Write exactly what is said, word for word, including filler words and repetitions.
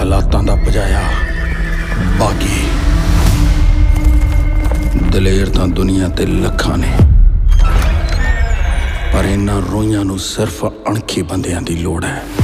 हालातां दा भजाया बागी। दलेर तां दुनिया ते लखां ने, पर इन्हां रोइयां नूं सिर्फ अणखी बंदियां दी लोड़ है।